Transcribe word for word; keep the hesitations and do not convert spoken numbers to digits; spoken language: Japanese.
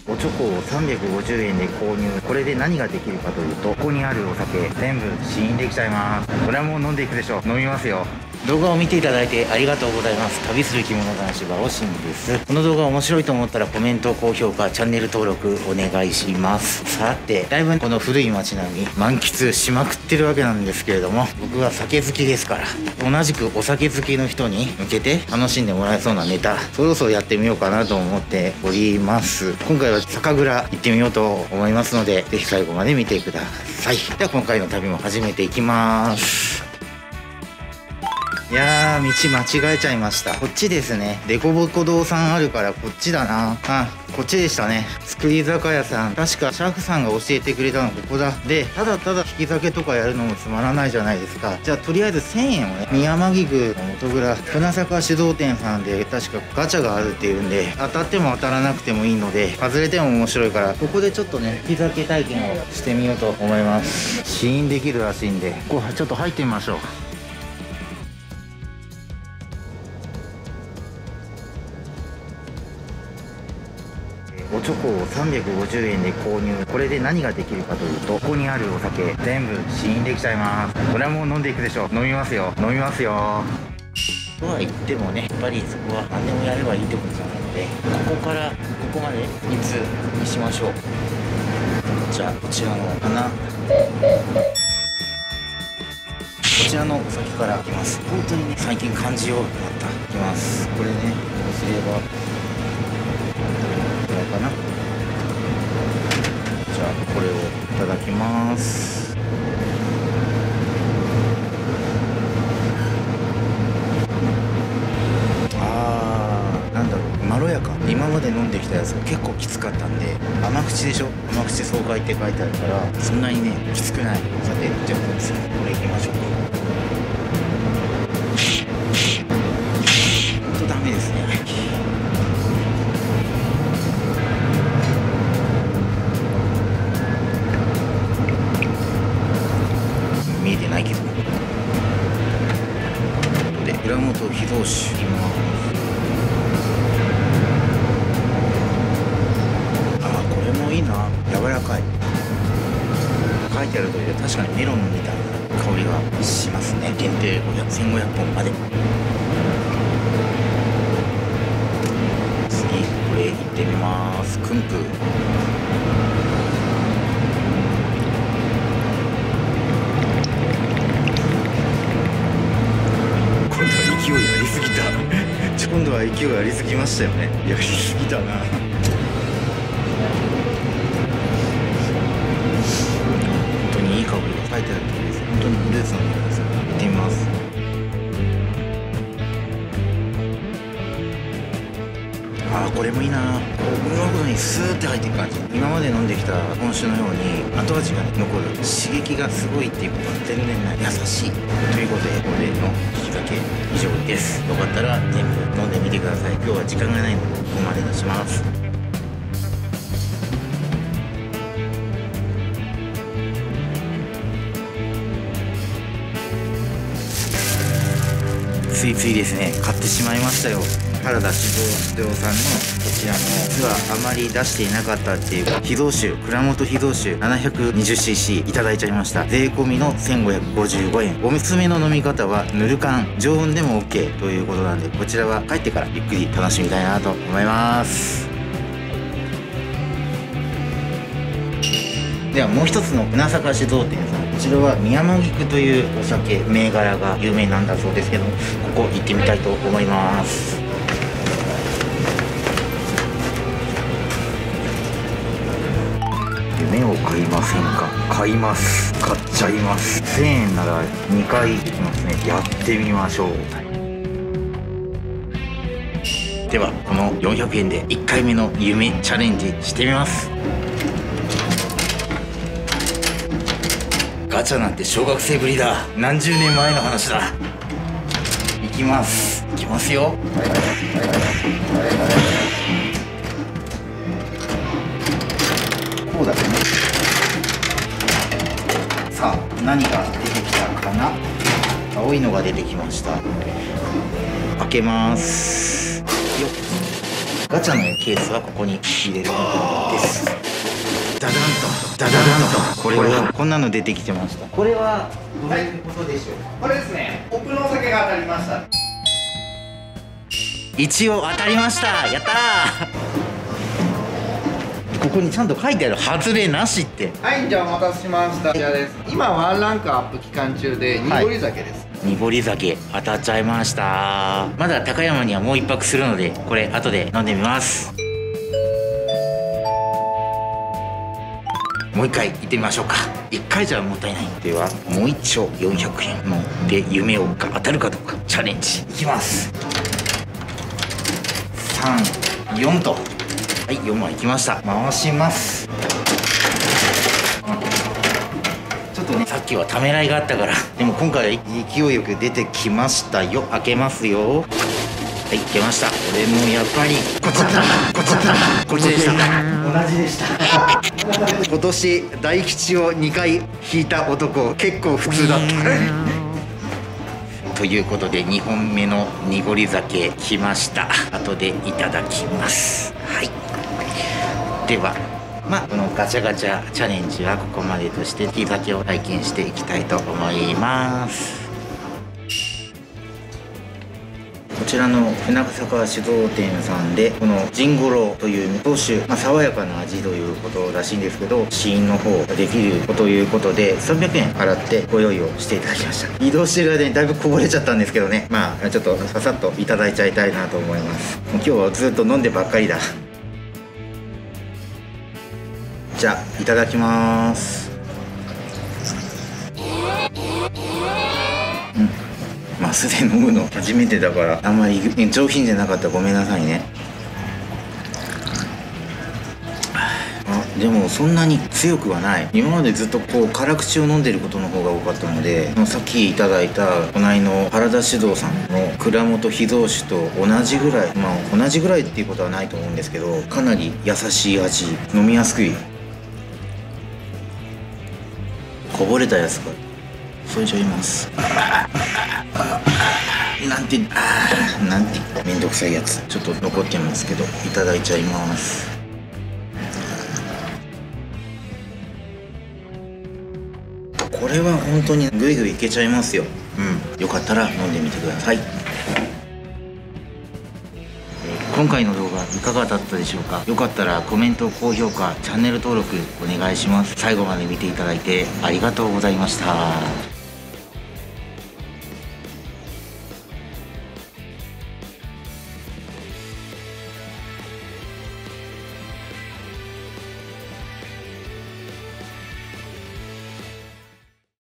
おちょこをさんびゃくごじゅうえんで購入。これで何ができるかというと、ここにあるお酒全部試飲できちゃいます。これはもう飲んでいくでしょう。飲みますよ。動画を見ていただいてありがとうございます。旅する着物男子バオシンです。この動画面白いと思ったらコメント、高評価、チャンネル登録お願いします。さて、だいぶこの古い街並み満喫しまくってるわけなんですけれども、僕は酒好きですから、同じくお酒好きの人に向けて楽しんでもらえそうなネタ、そろそろやってみようかなと思っております。今回は酒蔵行ってみようと思いますので、ぜひ最後まで見てください。では今回の旅も始めていきます。いやー、道間違えちゃいました。こっちですね。デコボコ堂さんあるからこっちだな。あ、こっちでしたね。造り酒屋さん。確かシャークさんが教えてくれたのここだ。で、ただただ引き酒とかやるのもつまらないじゃないですか。じゃあとりあえずせんえんをね、宮間菊の元蔵、船坂酒造店さんで確かガチャがあるっていうんで、当たっても当たらなくてもいいので、外れても面白いから、ここでちょっとね、引き酒体験をしてみようと思います。試飲できるらしいんで、ここちょっと入ってみましょう。おちょこをさんびゃくごじゅうえんで購入。これで何ができるかというと、ここにあるお酒全部試飲できちゃいます。これはもう飲んでいくでしょう。飲みますよ。飲みますよ。とは言ってもね、やっぱりそこは何でもやればいいってことじゃないので、ここからここまでいつにしましょう。じゃあこちらの花、こちらのお酒からいきます。本当にね、最近感じようになった。いきます。これね、こうすればかな。じゃあこれをいただきます。あー、なんだろう、まろやか。今まで飲んできたやつが結構きつかったんで、甘口でしょ。甘口爽快って書いてあるからそんなにねきつくない。さて、じゃあ次これいきましょうか。ほんとダメですね。見えてないけど。で、蔵元秘蔵酒いきます。あー、これもいいな。柔らかい。書いてある通りで確かにメロンみたいな香りがしますね。限定せんごひゃくほんまで。次これいってみます。クンプ。勢いありすぎた。今度は勢いありすぎましたよね。やりすぎたな。本当にいい香りが書いてある通りです。本当にフルーツの匂いですよ。行ってみます。あー、これもいいな。こう喉にスーって入っていく感じ。今まで飲んできた日本酒のように後味が残る。刺激がすごいっていうことは全然ない。優しい。ということで、これの引き酒以上です。よかったら全部飲んでみてください。今日は時間がないのでここまで出します。ついついですね、買ってしまいましたよ。原田酒造さんのこちらの実はあまり出していなかったっていう秘蔵酒、蔵元秘蔵酒 ななひゃくにじゅっシーシー いただいちゃいました。税込みのせんごひゃくごじゅうごえん。おすすめの飲み方はぬる燗、常温でも OK ということなんで、こちらは帰ってからゆっくり楽しみたいなと思います。ではもう一つの船坂酒造店さん、こちらは宮間菊というお酒銘柄が有名なんだそうですけども、ここ行ってみたいと思います。夢を買いませんか？買います。買っちゃいます。せんえんならにかい行きますね。やってみましょう。ではこのよんひゃくえんでいっかいめの夢チャレンジしてみます。ガチャなんて小学生ぶりだ。何十年前の話だ。行きます。行きますよ。こうだね。さあ、何が出てきたかな。青いのが出てきました。開けますよ。 ガチャのケースはここに入れることです。ダダンとダダダンと、これはこんなの出てきてました。これはどういうことでしょう。 これですね、奥のお酒が当たりました。 一応当たりました。やったー。ここにちゃんと書いてある、外れなしって。 はい、じゃあお待たせしました。こちらです。今ワンランクアップ期間中で濁り酒です。 はい、濁り酒当たっちゃいました。まだ高山にはもう一泊するので、これ後で飲んでみます。もう一回行ってみましょうか。一回じゃもったいない。ではもう一丁よんひゃくえんので夢をが当たるかどうかチャレンジいきます。さん、よんと、はい、よんまいきました。回します。ちょっとね、さっきはためらいがあったから、でも今回は勢いよく出てきましたよ。開けますよ。はい、出ました。これもやっぱりこっちだったこっちだったこっちでした。同じでした。今年大吉をにかい引いた男、結構普通だったということでにほんめの濁り酒来ました。後でいただきます。はい、ではまあこのガチャガチャチャレンジはここまでとして、ティー酒を体験していきたいと思います。こちらの船坂酒造店さんで、このジンゴロという当酒、まあ、爽やかな味ということらしいんですけど、試飲の方ができるということでさんびゃくえん払ってご用意をしていただきました。移動してる間にだいぶこぼれちゃったんですけどね、まあちょっとささっといただいちゃいたいなと思います。もう今日はずっと飲んでばっかりだ。じゃあいただきます。うん、マスで飲むの初めてだから、あんまり上品じゃなかったらごめんなさいね。あ、でもそんなに強くはない。今までずっとこう辛口を飲んでることの方が多かったので、さっきいただいた隣の原田酒造さんの蔵元秘蔵酒と同じぐらい、まあ同じぐらいっていうことはないと思うんですけど、かなり優しい味、飲みやすくい。こぼれたやつが添えちゃいます。なんてあーなんてめんどくさいやつちょっと残ってますけど、いただいちゃいます。これは本当にグイグイいけちゃいますよ。うん、よかったら飲んでみてください。今回の動画いかがだったでしょうか。よかったらコメント、高評価、チャンネル登録お願いします。最後まで見ていただいてありがとうございました。